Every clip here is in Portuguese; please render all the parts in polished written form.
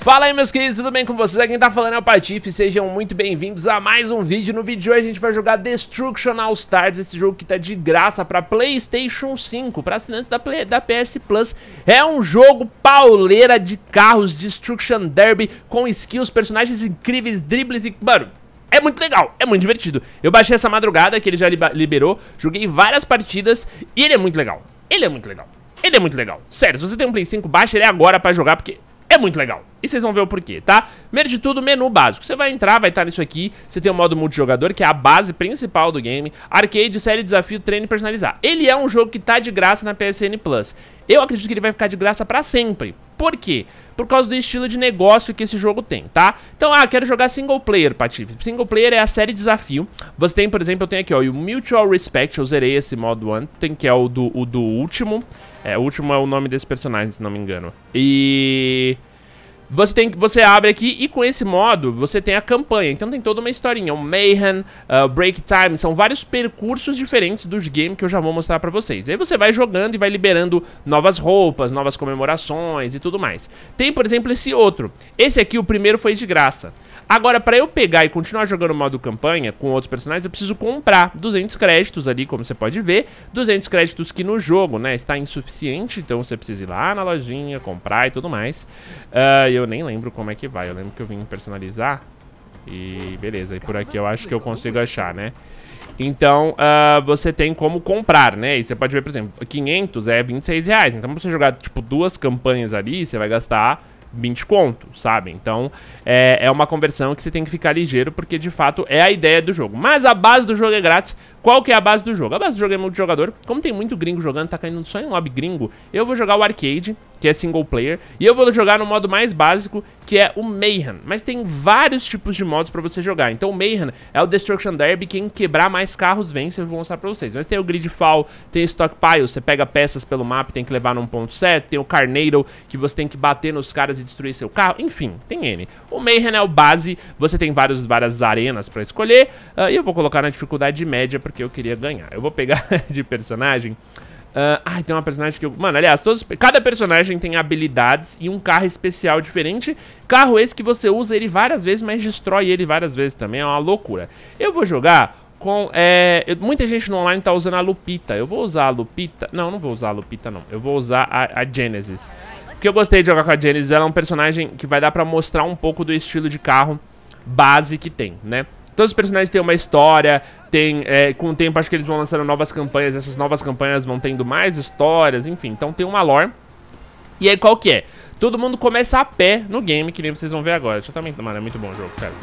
Fala aí, meus queridos, tudo bem com vocês? Aqui quem tá falando é o Patife, sejam muito bem-vindos a mais um vídeo. No vídeo de hoje a gente vai jogar Destruction All Stars, esse jogo que tá de graça pra PlayStation 5, pra assinantes da PS Plus. É um jogo pauleira de carros, Destruction Derby, com skills, personagens incríveis, dribles e... mano, é muito legal, é muito divertido. Eu baixei essa madrugada, que ele já liberou, joguei várias partidas e ele é muito legal. Ele é muito legal, ele é muito legal. Sério, se você tem um Play 5, baixa ele agora pra jogar, porque... é muito legal. E vocês vão ver o porquê, tá? Primeiro de tudo, menu básico. Você vai entrar, vai estar nisso aqui. Você tem o modo multijogador, que é a base principal do game. Arcade, série, desafio, treino e personalizar. Ele é um jogo que tá de graça na PSN Plus. Eu acredito que ele vai ficar de graça pra sempre. Por quê? Por causa do estilo de negócio que esse jogo tem, tá? Então, quero jogar single player, Patife. Single player é a série desafio. Você tem, por exemplo, eu tenho aqui, ó, o Mutual Respect. Eu zerei esse modo ontem, que é o do último. O último é o nome desse personagem, se não me engano. E... Você abre aqui e com esse modo você tem a campanha, então tem toda uma historinha, o Mayhem, Break Time, são vários percursos diferentes dos games que eu já vou mostrar pra vocês. Aí você vai jogando e vai liberando novas roupas, novas comemorações e tudo mais. Tem, por exemplo, esse outro. Esse aqui, o primeiro foi de graça. Agora, pra eu pegar e continuar jogando o modo campanha com outros personagens, eu preciso comprar 200 créditos ali, como você pode ver. 200 créditos que no jogo, né, está insuficiente, então você precisa ir lá na lojinha, comprar e tudo mais. Eu nem lembro como é que vai, eu lembro que eu vim personalizar e beleza, e por aqui eu acho que eu consigo achar, né? Então, você tem como comprar, né? E você pode ver, por exemplo, 500 é 26 reais. Então, pra você jogar, tipo, 2 campanhas ali, você vai gastar 20 conto, sabe? Então, é uma conversão que você tem que ficar ligeiro, porque, de fato, é a ideia do jogo. Mas a base do jogo é grátis. Qual que é a base do jogo? A base do jogo é multijogador. Como tem muito gringo jogando, tá caindo só em lobby gringo, eu vou jogar o Arcade, que é single player, e eu vou jogar no modo mais básico, que é o Mayhem. Mas tem vários tipos de modos pra você jogar. Então o Mayhem é o Destruction Derby, quem quebrar mais carros vence, eu vou mostrar pra vocês. Mas tem o Gridfall, tem Stockpile, você pega peças pelo mapa e tem que levar num ponto certo. Tem o Carnado, que você tem que bater nos caras e destruir seu carro. Enfim, tem N. O Mayhem é o base, você tem várias arenas pra escolher. E eu vou colocar na dificuldade média, porque eu queria ganhar. Eu vou pegar de personagem... tem uma personagem que eu... mano, aliás, cada personagem tem habilidades e um carro especial diferente. Carro esse que você usa ele várias vezes, mas destrói ele várias vezes também. É uma loucura. Eu vou jogar com... muita gente no online tá usando a Lupita. Eu vou usar a Lupita... não vou usar a Lupita, não. Eu vou usar a Genesis. Porque eu gostei de jogar com a Genesis. Ela é um personagem que vai dar pra mostrar um pouco do estilo de carro base que tem, né? Todos os personagens têm uma história, com o tempo acho que eles vão lançando novas campanhas, essas novas campanhas vão tendo mais histórias, enfim, então tem uma lore. E aí qual que é? Todo mundo começa a pé no game, que nem vocês vão ver agora. Deixa eu também... mano, é muito bom o jogo, sério.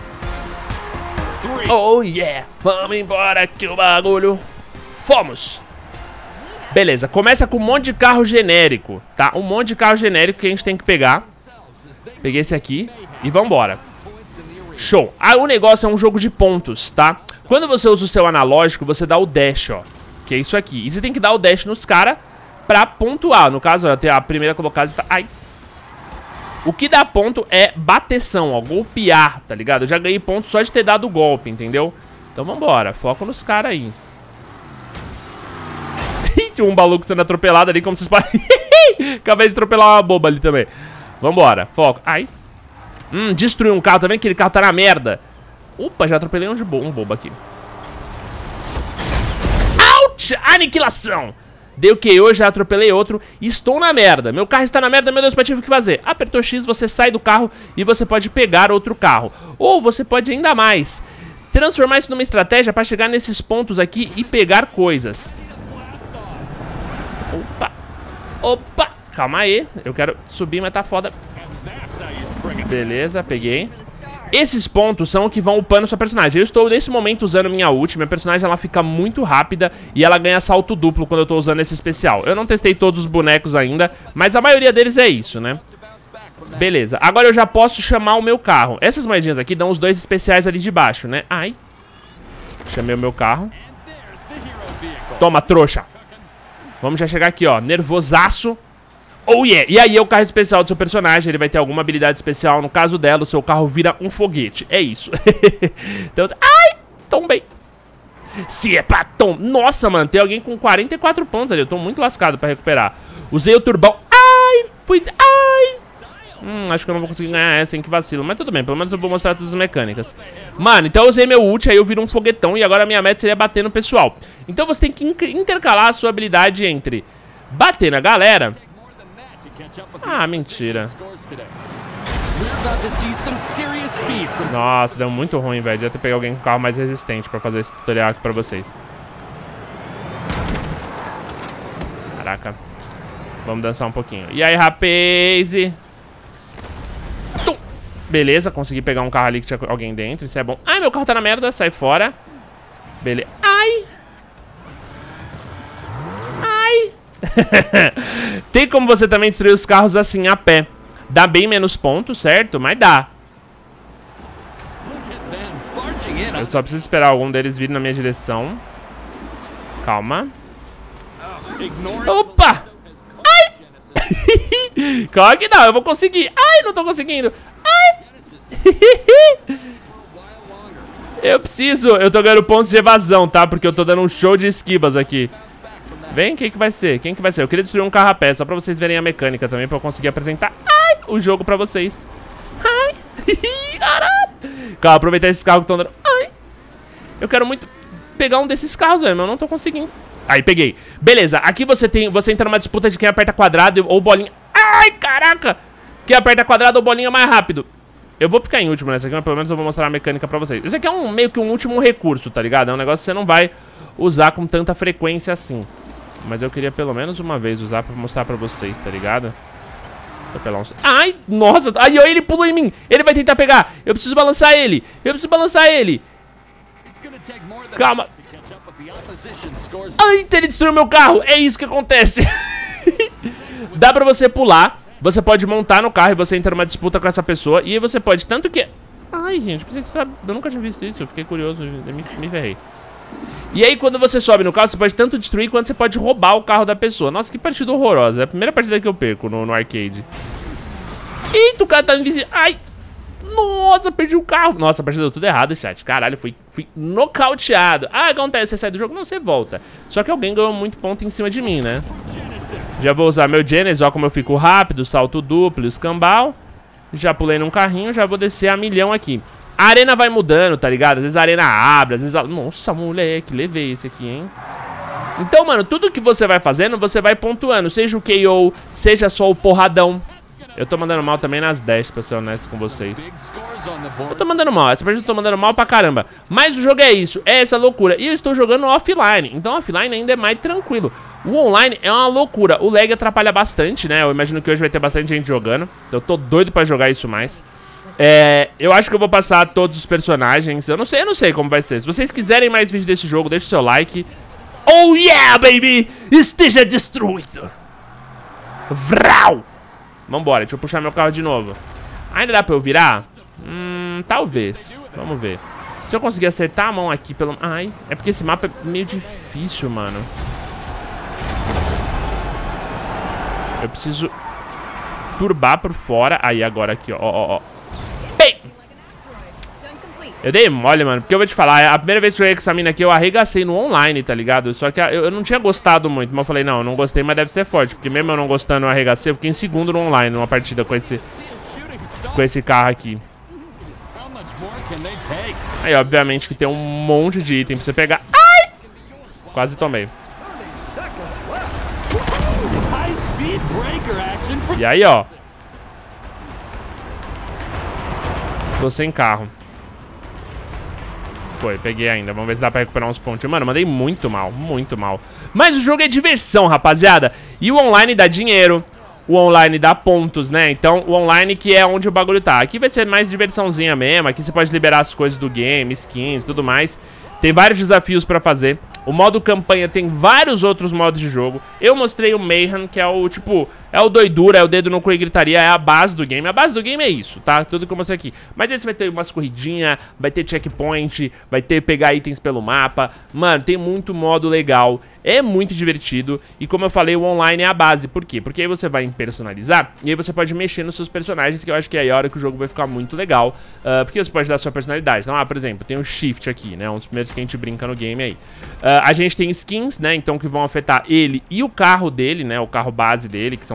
Oh yeah, vamos embora que o bagulho... fomos! Beleza, começa com um monte de carro genérico, tá? Um monte de carro genérico que a gente tem que pegar. Peguei esse aqui e vambora. Show. O negócio é um jogo de pontos, tá? Quando você usa o seu analógico, você dá o dash, ó. Que é isso aqui. E você tem que dar o dash nos caras pra pontuar. No caso, ó, a primeira colocada está... ai. O que dá ponto é bateção, ó. Golpear, tá ligado? Eu já ganhei ponto só de ter dado o golpe, entendeu? Então vambora. Foco nos caras aí. Tinha um maluco sendo atropelado ali, como vocês podem... Acabei de atropelar uma boba ali também. Vambora. Foco. Ai. Destruiu um carro, tá vendo que aquele carro tá na merda? Opa, já atropelei um bobo aqui. Ouch! Aniquilação! Dei o que? Eu já atropelei outro. Estou na merda. Meu carro está na merda, meu Deus, Patife, o que fazer? Apertou X, você sai do carro e você pode pegar outro carro. Ou você pode ainda mais transformar isso numa estratégia para chegar nesses pontos aqui e pegar coisas. Opa! Opa! Calma aí, eu quero subir, mas tá foda. Beleza, peguei. Esses pontos são o que vão upando sua personagem. Eu estou nesse momento usando minha ult. Minha personagem ela fica muito rápida e ela ganha salto duplo quando eu tô usando esse especial. Eu não testei todos os bonecos ainda, mas a maioria deles é isso, né? Beleza, agora eu já posso chamar o meu carro. Essas moedinhas aqui dão os 2 especiais ali de baixo, né? Ai. Chamei o meu carro. Toma, trouxa. Vamos já chegar aqui, ó, nervosaço. Oh yeah! E aí é o carro especial do seu personagem, ele vai ter alguma habilidade especial. No caso dela, o seu carro vira um foguete. É isso. Então, ai! Tombei. Se é pra tom... Nossa, mano, tem alguém com 44 pontos ali. Eu tô muito lascado pra recuperar. Usei o turbão. Ai! Fui... Ai! Acho que eu não vou conseguir ganhar essa, hein, que vacilo. Mas tudo bem, pelo menos eu vou mostrar todas as mecânicas. Mano, então eu usei meu ult, aí eu viro um foguetão. E agora a minha meta seria bater no pessoal. Então você tem que intercalar a sua habilidade entre bater na galera. Ah, mentira. Nossa, deu muito ruim, velho. Devia ter pegado alguém com carro mais resistente pra fazer esse tutorial aqui pra vocês. Caraca. Vamos dançar um pouquinho. E aí, rapaz? Beleza, consegui pegar um carro ali que tinha alguém dentro. Isso é bom. Ai, meu carro tá na merda. Sai fora. Beleza. Ai. Ai. Tem como você também destruir os carros assim, a pé. Dá bem menos pontos, certo? Mas dá. Eu só preciso esperar algum deles vir na minha direção. Calma. Opa! Ai! Calma que não, eu vou conseguir. Ai, não tô conseguindo. Ai! Eu preciso. Eu tô ganhando pontos de evasão, tá? Porque eu tô dando um show de esquivas aqui. Vem, quem que vai ser? Quem que vai ser? Eu queria destruir um carro a pé, só pra vocês verem a mecânica também, pra eu conseguir apresentar o jogo pra vocês. Ai! Caralho! Calma, aproveitar esses carros que estão dando. Ai! Eu quero muito pegar um desses carros, velho, mas eu não tô conseguindo. Aí, peguei. Beleza, aqui você entra numa disputa de quem aperta quadrado ou bolinha. Ai, caraca! Quem aperta quadrado ou bolinha mais rápido. Eu vou ficar em último nessa aqui, mas pelo menos eu vou mostrar a mecânica pra vocês. Isso aqui é meio que um último recurso, tá ligado? É um negócio que você não vai usar com tanta frequência assim. Mas eu queria pelo menos uma vez usar pra mostrar pra vocês, tá ligado? Vou pegar uns... Ai, nossa! Aí, ele pulou em mim! Ele vai tentar pegar! Eu preciso balançar ele! Eu preciso balançar ele! Calma! Ai, ele destruiu meu carro! É isso que acontece! Dá pra você pular. Você pode montar no carro e você entra numa disputa com essa pessoa. E aí você pode, tanto que... Ai, gente, pensei que você sabe... Eu nunca tinha visto isso, eu fiquei curioso, me ferrei. E aí quando você sobe no carro, você pode tanto destruir quanto você pode roubar o carro da pessoa. Nossa, que partida horrorosa. É a primeira partida que eu perco no arcade. Eita, o cara tá invisível. Ai! Nossa, perdi o carro. Nossa, a partida deu tudo errado, chat. Caralho, fui nocauteado. Ah, acontece, você sai do jogo? Não, você volta. Só que alguém ganhou muito ponto em cima de mim, né? Já vou usar meu Genesis, ó como eu fico rápido, salto duplo, escambau. Já pulei num carrinho, já vou descer a milhão aqui. A arena vai mudando, tá ligado? Às vezes a arena abre, às vezes... Nossa, moleque, levei esse aqui, hein? Então, mano, tudo que você vai fazendo, você vai pontuando. Seja o KO, seja só o porradão. Eu tô mandando mal também nas 10, pra ser honesto com vocês. Eu tô mandando mal, essa partida eu tô mandando mal pra caramba. Mas o jogo é isso, é essa loucura. E eu estou jogando offline, então offline ainda é mais tranquilo. O online é uma loucura, o lag atrapalha bastante, né? Eu imagino que hoje vai ter bastante gente jogando. Eu tô doido pra jogar isso mais. Eu acho que eu vou passar todos os personagens. Eu não sei como vai ser. Se vocês quiserem mais vídeo desse jogo, deixa o seu like. Oh yeah, baby! Esteja destruído! Vrau! Vambora, deixa eu puxar meu carro de novo. Ainda dá pra eu virar? Talvez. Vamos ver. Se eu conseguir acertar a mão aqui pelo... Ai, é porque esse mapa é meio difícil, mano. Eu preciso turbar por fora. Aí, agora aqui, ó. Ei! Eu dei mole, mano, porque eu vou te falar, a primeira vez que eu joguei com essa mina aqui, eu arregacei no online, tá ligado? Só que eu não tinha gostado muito, mas eu falei, não, eu não gostei, mas deve ser forte. Porque mesmo eu não gostando, eu arregacei, eu fiquei em segundo no online, numa partida com esse carro aqui. Aí, obviamente, que tem um monte de item pra você pegar. Ai! Quase tomei. E aí, ó. Tô sem carro. Foi, peguei ainda. Vamos ver se dá pra recuperar uns pontos. Mano, mandei muito mal, muito mal. Mas o jogo é diversão, rapaziada. E o online dá dinheiro. O online dá pontos, né? Então, o online que é onde o bagulho tá. Aqui vai ser mais diversãozinha mesmo. Aqui você pode liberar as coisas do game, skins e tudo mais. Tem vários desafios pra fazer. O modo campanha tem vários outros modos de jogo. Eu mostrei o Mayhem, que é o, tipo... É o doidura, é o dedo no cu e gritaria, é a base do game. A base do game é isso, tá? Tudo que eu mostrei aqui. Mas esse vai ter umas corridinhas, vai ter checkpoint, vai ter pegar itens pelo mapa. Mano, tem muito modo legal. É muito divertido. E como eu falei, o online é a base. Por quê? Porque aí você vai personalizar e aí você pode mexer nos seus personagens, que eu acho que é a hora que o jogo vai ficar muito legal. Porque você pode dar a sua personalidade. Então, por exemplo, tem o Shift aqui, né? Um dos primeiros que a gente brinca no game aí. A gente tem skins, né? Então, que vão afetar ele e o carro dele, né? O carro base dele, que são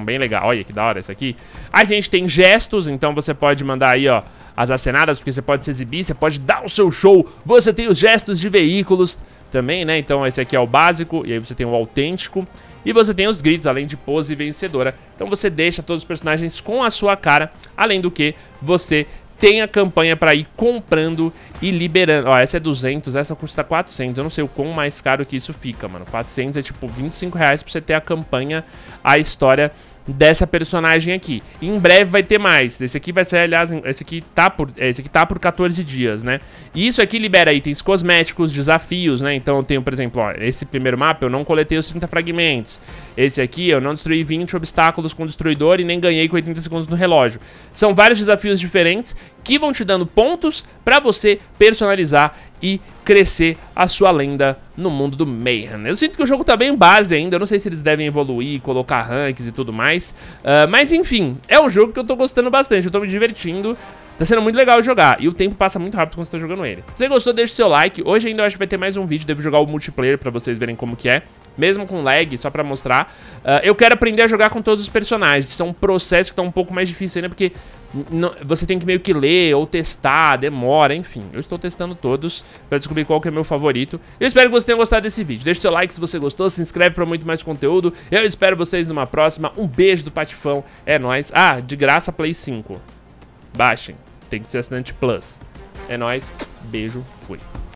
bem legal. Olha que da hora isso aqui. A gente tem gestos, então você pode mandar aí, ó, as acenadas, porque você pode se exibir, você pode dar o seu show. Você tem os gestos de veículos também, né? Então esse aqui é o básico, e aí você tem o autêntico. E você tem os gritos, além de pose vencedora. Então você deixa todos os personagens com a sua cara, além do que você tem a campanha pra ir comprando e liberando. Ó, essa é 200, essa custa 400. Eu não sei o quão mais caro que isso fica, mano. 400 é tipo 25 reais pra você ter a campanha, a história dessa personagem aqui. E em breve vai ter mais. Esse aqui vai ser, aliás, esse aqui tá por 14 dias, né? E isso aqui libera itens cosméticos, desafios, né? Então eu tenho, por exemplo, ó, esse primeiro mapa eu não coletei os 30 fragmentos. Esse aqui eu não destruí 20 obstáculos com o destruidor e nem ganhei com 80 segundos no relógio. São vários desafios diferentes que vão te dando pontos pra você personalizar e crescer a sua lenda no mundo do Mayhem. Eu sinto que o jogo tá bem base ainda, eu não sei se eles devem evoluir, colocar ranks e tudo mais, mas enfim, é um jogo que eu tô gostando bastante, eu tô me divertindo, tá sendo muito legal jogar, e o tempo passa muito rápido quando você tá jogando ele. Se você gostou, deixa o seu like. Hoje ainda eu acho que vai ter mais um vídeo, devo jogar o multiplayer pra vocês verem como que é, mesmo com lag, só pra mostrar. Eu quero aprender a jogar com todos os personagens, isso é um processo que tá um pouco mais difícil ainda, porque você tem que meio que ler ou testar, demora, enfim. Eu estou testando todos pra descobrir qual que é o meu favorito. Eu espero que você tenha gostado desse vídeo. Deixa o seu like se você gostou, se inscreve pra muito mais conteúdo. Eu espero vocês numa próxima. Um beijo do Patifão, é nóis. Ah, de graça Play 5. Baixem, tem que ser assinante Plus. É nóis, beijo, fui.